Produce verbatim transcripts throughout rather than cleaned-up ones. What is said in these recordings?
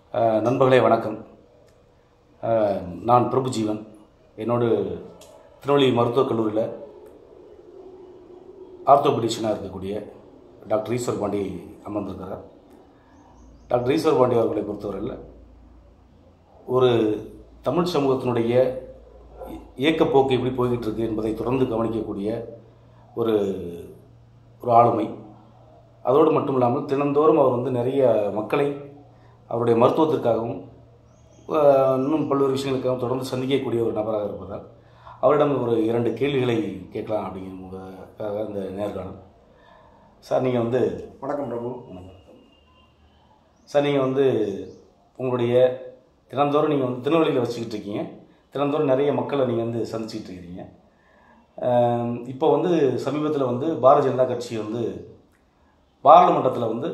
நண்பர்களே வணக்கம். நான் பிரபுஜீவன். என்னோடு திருநெல்வேலி மருத்துவக் கல்லூரியில் ஆர்த்தோபெடிஷனாக இருக்கக்கூடிய டாக்டர் ஈஸ்வர் பாண்டி அமர்ந்திருக்கிறார். டாக்டர் ஈஸ்வர் பாண்டி அவர்களை பொறுத்தவரையில் ஒரு தமிழ் சமூகத்தினுடைய இயக்கப்போக்கு எப்படி போய்கிட்டு இருக்கு என்பதை தொடர்ந்து கவனிக்கக்கூடிய ஒரு ஒரு ஆளுமை. அதோடு மட்டும் இல்லாமல் தினந்தோறும் அவர் வந்து நிறைய மக்களை அவருடைய மருத்துவத்திற்காகவும் இன்னும் பல்வேறு விஷயங்களுக்காகவும் தொடர்ந்து சந்திக்கக்கூடிய ஒரு நபராக இருப்பதால் அவரிடம் ஒரு இரண்டு கேள்விகளை கேட்கலாம் அப்படிங்கிறதுக்காக இந்த நேர்காணல். சார், நீங்கள் வந்து வணக்கம் பிரபு. சார், நீங்கள் வந்து உங்களுடைய தினந்தோறும் நீங்கள் வந்து திருநெல்வேலியில் வச்சுக்கிட்டு இருக்கீங்க. தினந்தோறும் நிறைய மக்களை நீங்கள் வந்து சந்திச்சுக்கிட்டு இருக்கிறீங்க. இப்போ வந்து சமீபத்தில் வந்து பாரதிய ஜனதா கட்சி வந்து பாராளுமன்றத்தில் வந்து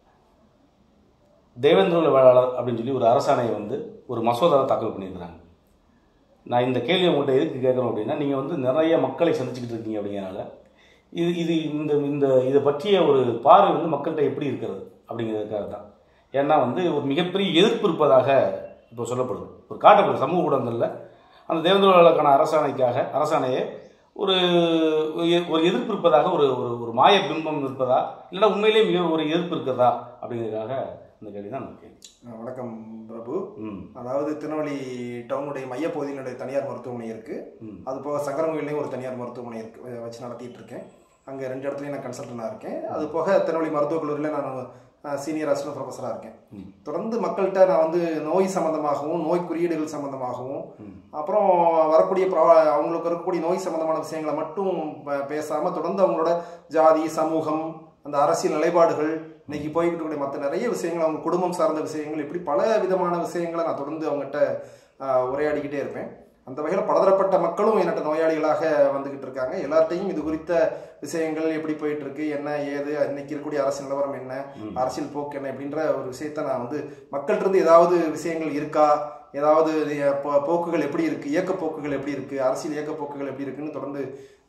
தேவேந்திர வேளாளர் அப்படின்னு சொல்லி ஒரு அரசாணையை வந்து ஒரு மசோதாவை தாக்கல் பண்ணியிருக்கிறாங்க. நான் இந்த கேள்வி உங்கள்கிட்ட எதுக்கு கேட்குறோம் அப்படின்னா, நீங்கள் வந்து நிறைய மக்களை சந்திச்சுக்கிட்டு இருக்கீங்க அப்படிங்கிறனால இது இது இந்த இந்த இதை பற்றிய ஒரு பார்வை வந்து மக்கள்கிட்ட எப்படி இருக்கிறது அப்படிங்கிறதுக்காக தான். ஏன்னா வந்து ஒரு மிகப்பெரிய எதிர்ப்பு இருப்பதாக இப்போ சொல்லப்படுது, ஒரு காட்டப்படுது சமூக ஊடகங்களில். அந்த தேவேந்திர வேளாளருக்கான அரசாணைக்காக அரசாணையை ஒரு ஒரு எதிர்ப்பு இருப்பதாக ஒரு ஒரு மாய பிம்பம் இருப்பதா, இல்லைன்னா உண்மையிலேயே மிக ஒரு எதிர்ப்பு இருக்கிறதா அப்படிங்கிறதுக்காக இந்த கேள்வி தான் நமக்கு. வணக்கம் பிரபு. அதாவது திருநெல்வேலி டவுனுடைய மையப்பகுதியினுடைய தனியார் மருத்துவமனை இருக்கு. அது போக சங்கரங்கோயிலையும் ஒரு தனியார் மருத்துவமனை இருக்கு, வச்சு நடத்திட்டு இருக்கேன். அங்கே ரெண்டு இடத்துலையும் நான் கன்சல்டனாக இருக்கேன். அது போக திருநெல்வேலி மருத்துவக் கல்லூரியில் நான் சீனியர் அசிஸ்டன்ட் ப்ரொஃபஸராக இருக்கேன். தொடர்ந்து மக்கள்கிட்ட நான் வந்து நோய் சம்பந்தமாகவும் நோய் குறியீடுகள் சம்பந்தமாகவும் அப்புறம் வரக்கூடிய அவங்களுக்கு இருக்கக்கூடிய நோய் சம்பந்தமான விஷயங்களை மட்டும் பேசாமல் தொடர்ந்து அவங்களோட ஜாதி, சமூகம், அந்த அரசியல் நிலைப்பாடுகள், இன்னைக்கு போய்கிட்டு இருக்கக்கூடிய மற்ற நிறைய விஷயங்கள், அவங்க குடும்பம் சார்ந்த விஷயங்கள், இப்படி பல விதமான விஷயங்களை நான் தொடர்ந்து அவங்ககிட்ட உரையாடிக்கிட்டே இருப்பேன். அந்த வகையில் பலதரப்பட்ட மக்களும் என்கிட்ட நோயாளிகளாக வந்துகிட்டு இருக்காங்க. எல்லார்ட்டையும் இது குறித்த விஷயங்கள் எப்படி போயிட்டு இருக்கு, என்ன ஏது, இன்னைக்கு இருக்கக்கூடிய அரசியல் நிலவரம் என்ன, அரசியல் போக்கு என்ன அப்படின்ற ஒரு விஷயத்த நான் வந்து மக்கள்கிட்ட இருந்து ஏதாவது விஷயங்கள் இருக்கா, ஏதாவது போக்குகள் எப்படி இருக்கு, இயக்க போக்குகள் எப்படி இருக்கு, அரசியல் இயக்க போக்குகள் எப்படி இருக்குன்னு தொடர்ந்து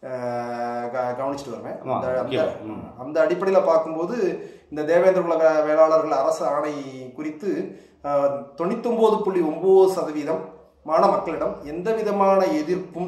கவனிச்சுட்டு வருவேன். அந்த அடிப்படையில் பார்க்கும்போது இந்த தேவேந்திர குல வேளாளர்கள் அரசு ஆணை குறித்து தொண்ணூத்தி ஒன்பது புள்ளி ஒன்பது சதவீதம் மான மக்களிடம் எந்த விதமான எதிர்ப்பும்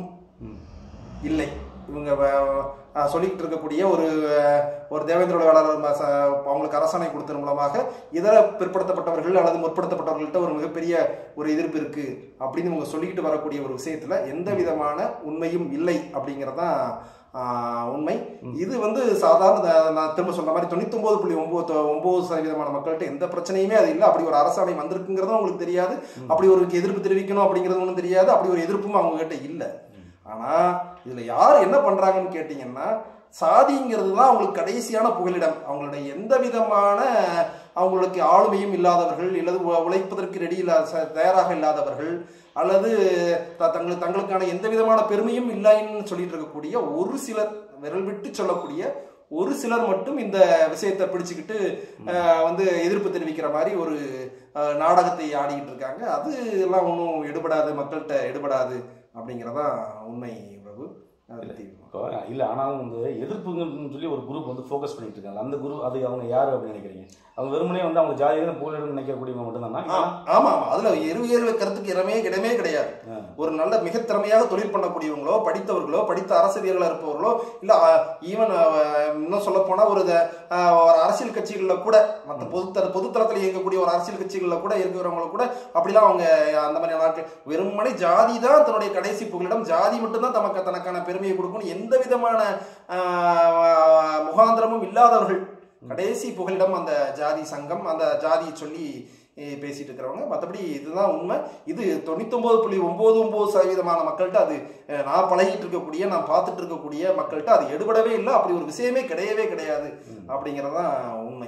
இல்லை. இவங்க சொல்லிக்கிட்டு இருக்கக்கூடிய ஒரு ஒரு தேவேந்திர குல வேளாளர் அவங்களுக்கு அரசாணை கொடுத்தது மூலமாக இதர பிற்படுத்தப்பட்டவர்கள் அல்லது முற்படுத்தப்பட்டவர்கள்ட்ட ஒரு மிகப்பெரிய ஒரு எதிர்ப்பு இருக்கு அப்படின்னு இவங்க சொல்லிக்கிட்டு வரக்கூடிய ஒரு விஷயத்துல எந்த விதமான உண்மையும் இல்லை அப்படிங்கிறதான் உண்மை. இது வந்து சாதாரண, நான் திரும்ப சொல்ற மாதிரி தொண்ணூத்தி ஒன்பது புள்ளி ஒன்பது ஒன்பது சதவீதமான மக்கள்கிட்ட எந்த பிரச்சனையுமே அது இல்லை. அப்படி ஒரு அரசாணை வந்திருக்குங்கிறதும் அவங்களுக்கு தெரியாது, அப்படி ஒரு எதிர்ப்பு தெரிவிக்கணும் அப்படிங்கிறது ஒன்றும் தெரியாது, அப்படி ஒரு எதிர்ப்பும் அவங்க கிட்ட இல்லை. ஆனா இதுல யார் என்ன பண்றாங்கன்னு கேட்டீங்கன்னா, சாதிங்கிறது தான் அவங்களுக்கு கடைசியான புகலிடம். அவங்களுடைய எந்த விதமான அவங்களுக்கு ஆளுமையும் இல்லாதவர்கள், இல்லது உழைப்பதற்கு ரெடி இல்லாத தயாராக இல்லாதவர்கள், அல்லது தங்களுக்கு தங்களுக்கான எந்த விதமான பெருமையும் இல்லைன்னு சொல்லிட்டு இருக்கக்கூடிய ஒரு சிலர், விரல் விட்டு சொல்லக்கூடிய ஒரு சிலர் மட்டும் இந்த விஷயத்தை பிடிச்சுக்கிட்டு வந்து எதிர்ப்பு தெரிவிக்கிற மாதிரி ஒரு நாடகத்தை ஆடிக்கிட்டு இருக்காங்க. அது எல்லாம் ஒன்றும் எடுபடாது, மக்கள்கிட்ட எடுபடாது அப்படிங்கிறதா உண்மை பிரபு. இல்லை, ஆனாலும் வந்து எதிர்ப்புங்கன்னு சொல்லி ஒரு குரூப் வந்து ஃபோக்கஸ் பண்ணிட்டு இருக்காங்க. அந்த குரூப் அது அவங்க யாரு அப்படின்னு நினைக்கிறீங்க? அவங்க வெறுமனே வந்து அவங்க ஜாதியாக புகலிடம் நினைக்கக்கூடியவங்க மட்டும்தான். ஆமா ஆமா, அதுல எரு ஏறு வைக்கிறதுக்கு இடமே இடமே கிடையாது. ஒரு நல்ல மிக திறமையாக தொழில் பண்ணக்கூடியவங்களோ, படித்தவர்களோ, படித்த அரசியல்களா இருப்பவர்களோ, இல்ல ஈவன் இன்னும் சொல்ல போனா ஒரு அரசியல் கட்சிகள்ல கூட, மற்ற பொது பொதுத்தளத்தில் இயங்கக்கூடிய ஒரு அரசியல் கட்சிகள்ல கூட இருக்கிறவங்க கூட அப்படிலாம் அவங்க அந்த மாதிரி நாட்கள் வெறுமனே ஜாதி தான் தன்னுடைய கடைசி புகலிடம், ஜாதி மட்டும்தான் தமக்கு தனக்கான பெருமையை கொடுக்கணும், எந்த விதமான முகாந்திரமும் இல்லாதவர்கள் கடைசி புகலிடம் அந்த ஜாதி சங்கம், அந்த ஜாதியை சொல்லி பேசிட்டு இருக்கிறவங்க. மற்றபடி இதுதான் உண்மை. இது தொண்ணூத்தி ஒன்பது புள்ளி ஒன்பது ஒன்பது சதவீதமான மக்கள்கிட்ட, அது நான் பழகிட்டு இருக்கக்கூடிய, நான் பார்த்துட்டு இருக்கக்கூடிய மக்கள்கிட்ட அது எடுபடவே இல்லை. அப்படி ஒரு விஷயமே கிடையவே கிடையாது அப்படிங்கிறதான் உண்மை.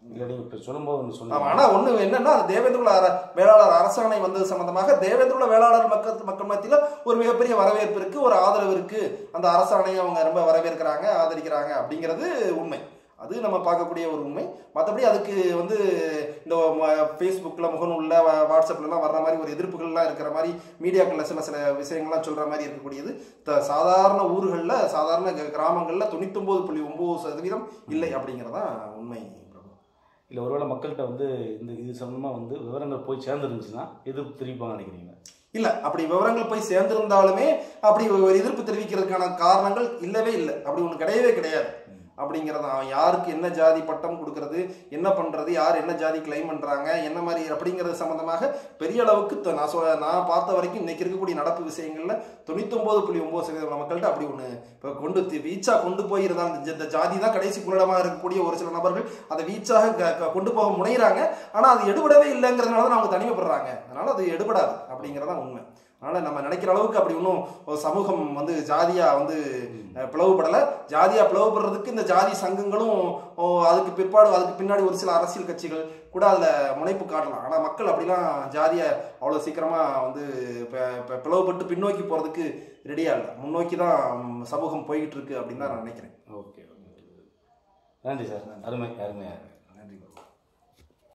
ஆனா ஒண்ணு என்னன்னா, தேவேந்திர குல வேளாளர் அரசாணை வந்தது சம்பந்தமாக தேவேந்திர குல வேளாளர் மக்கள் மக்கள் மத்தியில ஒரு மிகப்பெரிய வரவேற்பு இருக்கு, ஒரு ஆதரவு இருக்கு. அந்த அரசாணையை அவங்க ரொம்ப வரவேற்கிறாங்க, ஆதரிக்கிறாங்க அப்படிங்கிறது உண்மை. அது நம்ம பார்க்கக்கூடிய ஒரு உண்மை. மற்றபடி அதுக்கு வந்து இந்த ஃபேஸ்புக்கில், முகநூலில், வாட்ஸ்அப்லாம் வர்ற மாதிரி ஒரு எதிர்ப்புகள்லாம் இருக்கிற மாதிரி மீடியாக்களில் சில சில விஷயங்கள்லாம் சொல்கிற மாதிரி இருக்கக்கூடியது சாதாரண ஊர்களில், சாதாரண கிராமங்களில் தொண்ணூத்தி ஒன்பது புள்ளி ஒன்பது சதவீதம் இல்லை அப்படிங்கிறதான் உண்மை. இல்லை ஒருவேளை மக்கள்கிட்ட வந்து இந்த இது சம்பந்தமாக வந்து விவரங்கள் போய் சேர்ந்துருந்துச்சுன்னா எதிர்ப்பு தெரிவிப்பாங்க நினைக்கிறீங்க? இல்லை, அப்படி விவரங்கள் போய் சேர்ந்திருந்தாலுமே அப்படி ஒரு எதிர்ப்பு தெரிவிக்கிறதுக்கான காரணங்கள் இல்லவே இல்லை. அப்படி ஒன்று கிடையவே கிடையாது. அப்படிங்கிறது அவன் யாருக்கு என்ன ஜாதி பட்டம் கொடுக்கறது, என்ன பண்ணுறது, யார் என்ன ஜாதி கிளைம் பண்ணுறாங்க, என்ன மாதிரி அப்படிங்கிறது சம்மந்தமாக பெரிய அளவுக்கு நான் சொ நான் பார்த்த வரைக்கும் இன்றைக்கி இருக்கக்கூடிய நடப்பு விஷயங்களில் தொண்ணூத்தொம்பது புள்ளி ஒம்பது சதவீதம் மக்கள்கிட்ட அப்படி ஒன்று இப்போ கொண்டு வீச்சாக கொண்டு போயிருந்தாங்க. இந்த ஜாதி தான் கடைசி புலடமாக இருக்கக்கூடிய ஒரு சில நபர்கள் அதை வீச்சாக கொண்டு போக முனைகிறாங்க. ஆனால் அது எடுபடவே இல்லைங்கிறதுனால தான் அவங்க தனிமைப்படுறாங்க. அதனால் அது எடுபடாது அப்படிங்கிறதான் உண்மை. அதனால் நம்ம நினைக்கிற அளவுக்கு அப்படி ஒன்றும் சமூகம் வந்து ஜாதியாக வந்து பிளவுபடலை. ஜாதியாக பிளவுபடுறதுக்கு இந்த ஜாதி சங்கங்களும் அதுக்கு பிற்பாடு அதுக்கு பின்னாடி ஒரு சில அரசியல் கட்சிகள் கூட அதில் முனைப்பு காட்டலாம். ஆனால் மக்கள் அப்படிலாம் ஜாதியை அவ்வளோ சீக்கிரமாக வந்து பிளவுபட்டு பின்னோக்கி போகிறதுக்கு ரெடியாக இல்லை. முன்னோக்கி தான் சமூகம் போய்கிட்டு இருக்கு அப்படின்னு தான் நான் நினைக்கிறேன். ஓகே, நன்றி சார். அருமை அருமையாக நன்றி.